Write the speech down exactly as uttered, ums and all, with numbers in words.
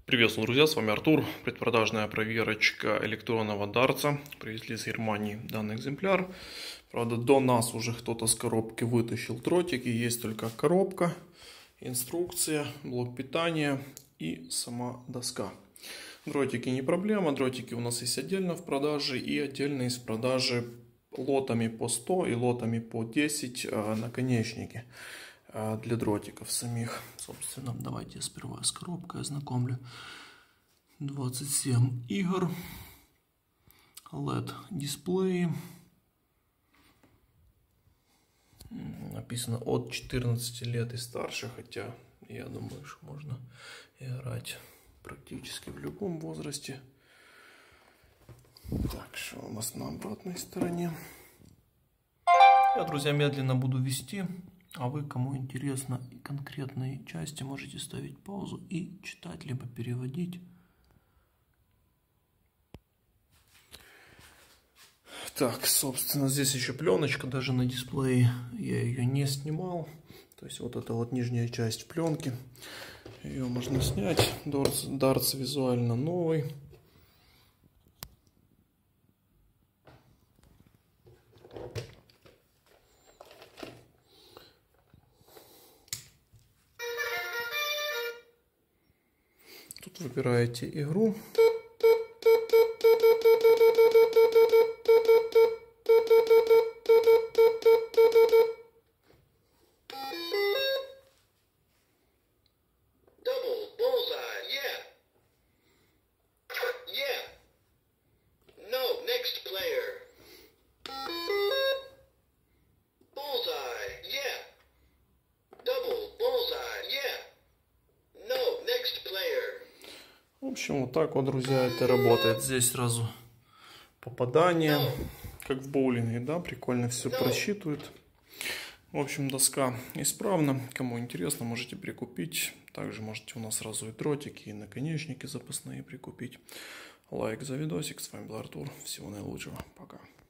Приветствую, друзья, с вами Артур. Предпродажная проверочка электронного дартса. Привезли из Германии данный экземпляр. Правда, до нас уже кто-то с коробки вытащил дротики. Есть только коробка, инструкция, блок питания и сама доска. Дротики не проблема. Дротики у нас есть отдельно в продаже и отдельно из продажи лотами по сто и лотами по десять наконечники для дротиков самих. Собственно, давайте сперва с коробкой ознакомлю. двадцать семь игр, эл и ди дисплеи. Написано от четырнадцати лет и старше, хотя я думаю, что можно играть практически в любом возрасте. Так, что у нас на обратной стороне? Я, друзья, медленно буду вести. А вы, кому интересно конкретные части, можете ставить паузу и читать, либо переводить. Так, собственно, здесь еще пленочка, даже на дисплее я ее не снимал. То есть вот эта вот нижняя часть пленки, ее можно снять. Дартс, дартс визуально новый. Тут выбираете игру. В общем, вот так вот, друзья, это работает. Здесь сразу попадание, как в боулинге, да, прикольно все просчитывает. В общем, доска исправна. Кому интересно, можете прикупить. Также можете у нас сразу и дротики, и наконечники запасные прикупить. Лайк за видосик. С вами был Артур. Всего наилучшего. Пока.